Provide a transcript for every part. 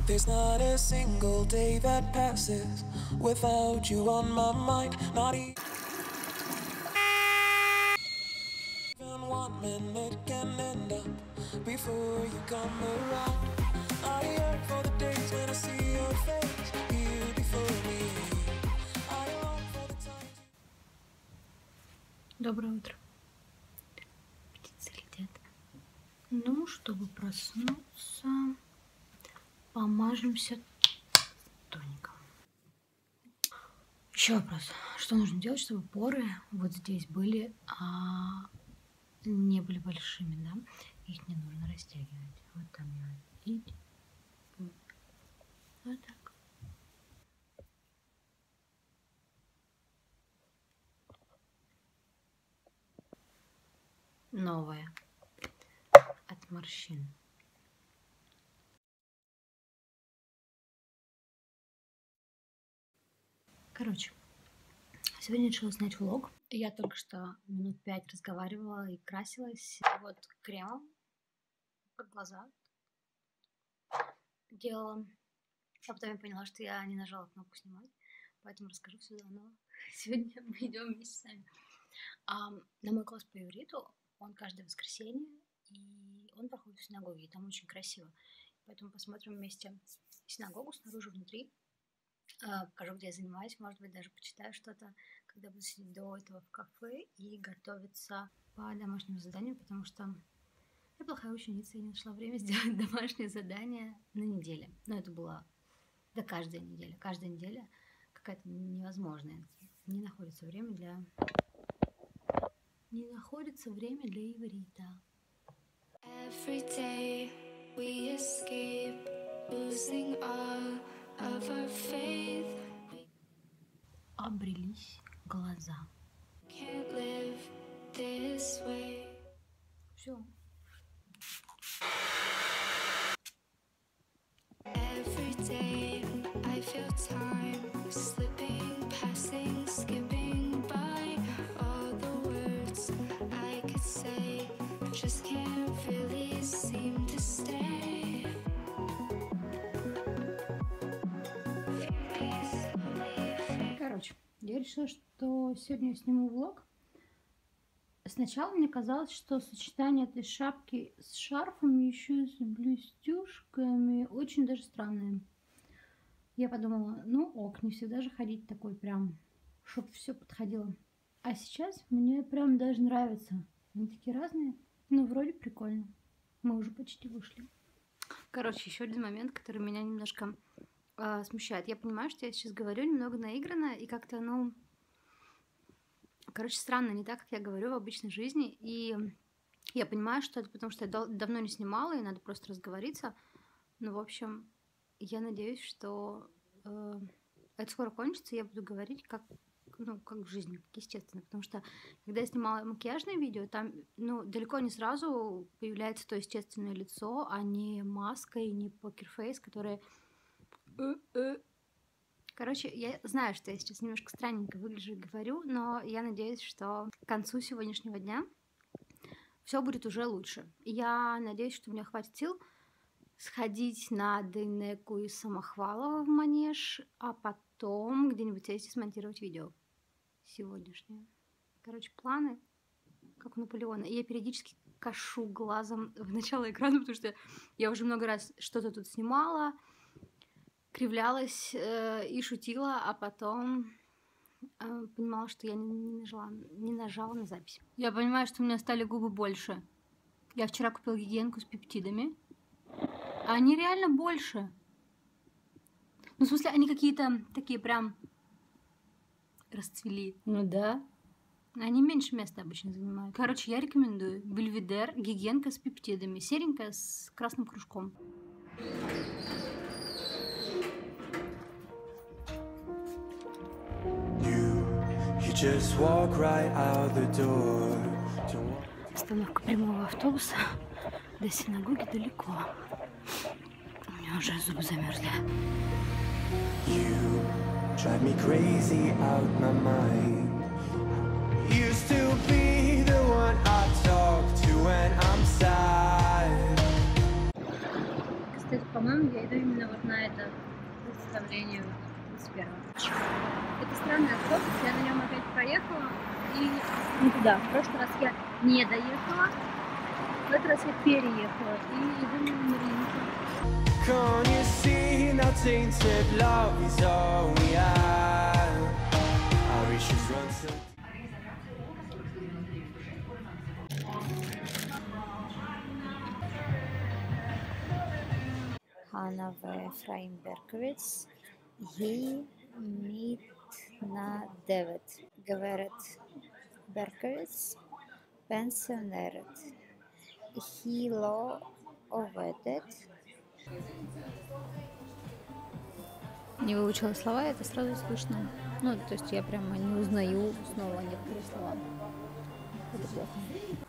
There's not a single day that passes without you on my mind. Not even 1 minute can end up before you come around. I yearn for the days when I see your face here before me. I long for the time. Доброе утро. Птицы летят. Ну, чтобы проснуться, помажемся тоником. Еще вопрос. Что нужно делать, чтобы поры вот здесь были, не были большими, да? Их не нужно растягивать. Вот там я. И вот так. Новое. От морщин. Короче, сегодня решила снять влог. Я только что минут 5 разговаривала и красилась вот кремом под глаза. Делала. А потом я поняла, что я не нажала кнопку снимать, поэтому расскажу все заново. Сегодня мы идем вместе с вами на мой класс по ивриту. Он каждое воскресенье, и он проходит в синагоге, и там очень красиво. Поэтому посмотрим вместе синагогу снаружи, внутри. Покажу, где я занимаюсь, может быть, даже почитаю что-то, когда буду сидеть до этого в кафе и готовиться по домашнему заданию, потому что я плохая ученица и не нашла время сделать домашнее задание на неделе. Но это было каждая неделя. Каждая неделя какая-то невозможная. Не находится время для иврита. Every day we escape losing all of our faith. Обрелись глаза. Can't live this way. Все. Every day I feel time slipping, passing, skipping by. All the words I could say just can't really seem to stay. Короче, я решила, что сегодня я сниму влог. Сначала мне казалось, что сочетание этой шапки с шарфом, еще с блестюшками, очень даже странное. Я подумала, ну ок, не всегда же ходить такой прям, чтобы все подходило. А сейчас мне прям даже нравится. Они такие разные, но вроде прикольно. Мы уже почти вышли. Короче, еще один момент, который меня немножко смущает. Я понимаю, что я сейчас говорю немного наигранно и как-то, странно, не так, как я говорю в обычной жизни. И я понимаю, что это потому, что я давно не снимала, и надо просто разговориться. Ну, в общем, я надеюсь, что это скоро кончится, и я буду говорить как в жизни, как естественно. Потому что, когда я снимала макияжное видео, там, далеко не сразу появляется то естественное лицо, а не маска и не покерфейс, которые... Короче, я знаю, что я сейчас немножко странненько выгляжу и говорю, но я надеюсь, что к концу сегодняшнего дня все будет уже лучше. Я надеюсь, что у меня хватит сил сходить на Дейнеку и Самохвалова в Манеж, а потом где-нибудь сесть и смонтировать видео сегодняшнее. Короче, планы, как у Наполеона. И я периодически кашу глазом в начало экрана, потому что я уже много раз что-то тут снимала, кривлялась и шутила, а потом понимала, что я не нажала на запись. Я понимаю, что у меня стали губы больше. Я вчера купила гигиенку с пептидами. А они реально больше. Ну, в смысле, они какие-то такие прям расцвели. Ну да. Они меньше места обычно занимают. Короче, я рекомендую Бельведер, гигиенка с пептидами. Серенькая с красным кружком. Just walk right out the door. Остановка прямого автобуса до синагоги далеко. У меня уже зубы замерзли. You drive me crazy out my mind. Used to be the one I talk to when I'm sad. Кстати, По-моему, я иду именно вот на это представление с первого. Это странный автобус, я на нем опять проехала и не туда. В прошлый раз я не доехала, в этот раз я переехала и иду мимо Маринки. Can't you see now tainted love is all we have? Our issues run so. Hanna Efraim Berkowitz, היא מתנדבת. גברת ברקוביץ, פנסיונרת. היא לא עובדת. Не выучила слова, это сразу слышно. Ну, то есть я прямо не узнаю снова некоторые слова. Это плохо.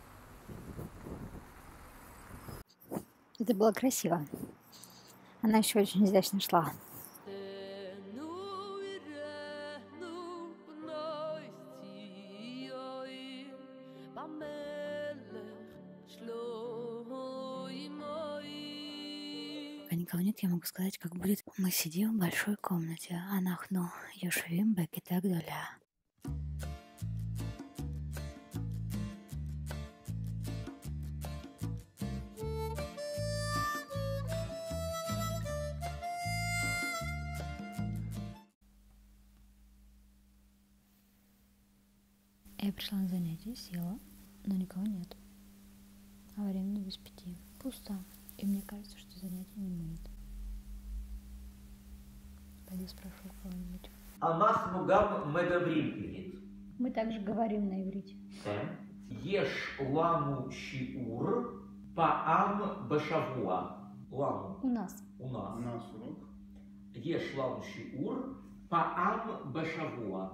Это было красиво. Она еще очень изящно шла. Пока никого нет, я могу сказать, как будет. Мы сидим в большой комнате. אנחנו יושבים בכיתה גדולה. Я пришла на занятие, села, но никого нет. А времени без 5. Пусто. И мне кажется, что занятие не будет. Пойду спрошу кого-нибудь. אנחנו גם מדברים עברית. Мы также говорим на иврите. יש לנו שיעור פעם בשבוע. לנו. У нас. У нас. יש לנו שיעור פעם בשבוע.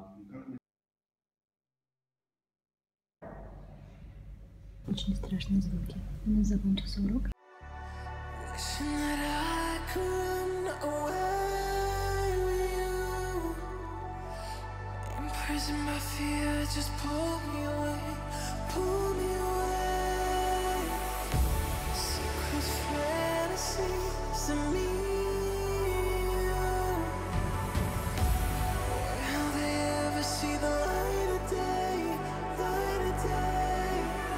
Очень страшные звуки. У нас закончился урок. Wishing that I could run away with you. Imprisoned by fear, just pull me away, pull me away. Secret fantasies of me. Will they ever see the light of day, light of day?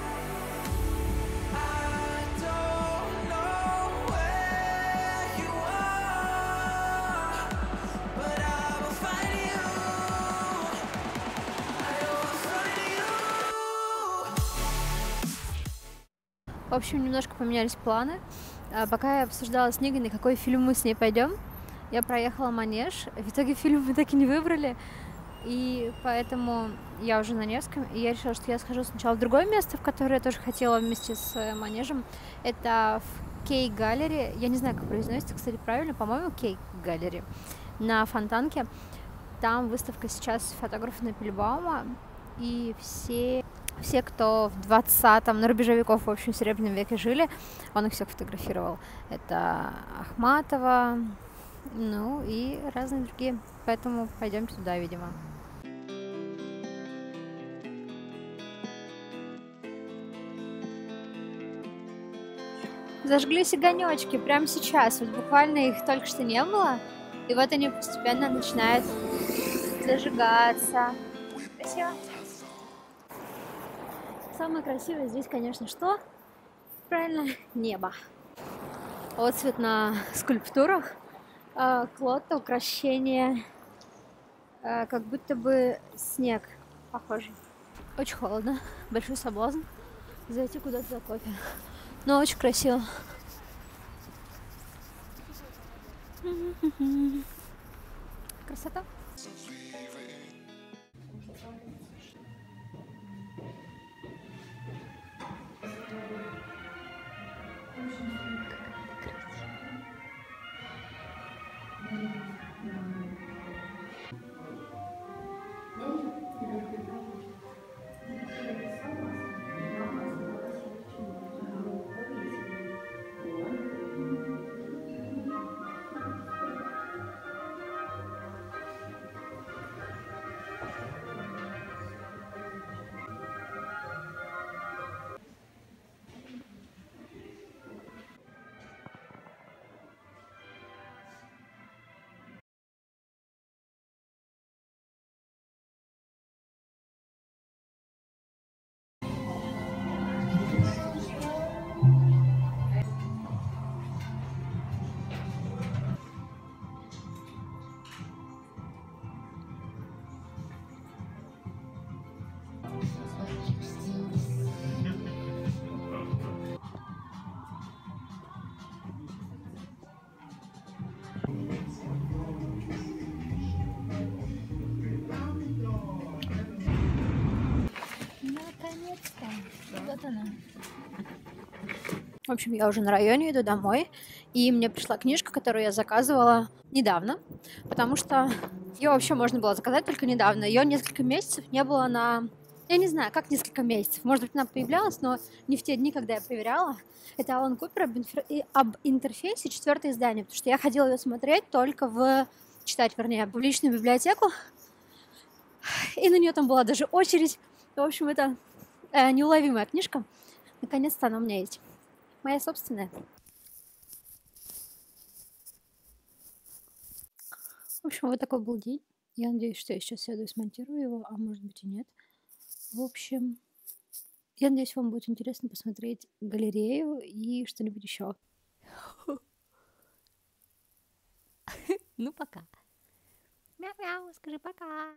I don't know where you are, but I will find you. I will find you. В общем, немножко поменялись планы. Пока я обсуждала с Нигой, на какой фильм мы с ней пойдем, я проехала Манеж. В итоге фильм мы так и не выбрали. И поэтому я уже на Невском. И я решила, что я схожу сначала в другое место, в которое я тоже хотела вместе с Манежем. Это в Кей-галере. Я не знаю, как произносится, кстати, правильно. По-моему, Кей-галере. На Фонтанке. Там выставка сейчас фотографа Напельбаума. И все, кто в 20-м, на рубеже веков, в общем, в Серебряном веке жили, он их всех фотографировал. Это Ахматова, ну и разные другие. Поэтому пойдем туда, видимо. Зажглись огонечки прямо сейчас. Вот буквально их только что не было. И вот они постепенно начинают зажигаться. Красиво. Самое красивое здесь, конечно, что? Правильно, небо. Отцвет на скульптурах. Клотта, украшение. Как будто бы снег похоже. Очень холодно. Большой соблазн зайти куда-то за кофе. Но очень красиво. Красота. Вот она. В общем, я уже на районе, иду домой, и мне пришла книжка, которую я заказывала недавно, потому что ее вообще можно было заказать только недавно. Ее несколько месяцев не было на... Я не знаю, как несколько месяцев. Может быть, она появлялась, но не в те дни, когда я проверяла. Это Алан Купер об интерфейсе, 4-е издание, потому что я ходила ее смотреть только читать, вернее, в публичную библиотеку, и на нее там была даже очередь. В общем, это неуловимая книжка. Наконец-то она у меня есть. Моя собственная. В общем, вот такой был день. Я надеюсь, что я сейчас сяду и смонтирую его, а может быть и нет. В общем, я надеюсь, вам будет интересно посмотреть галерею и что-нибудь еще. Ну, пока. Мяу-мяу, скажи пока.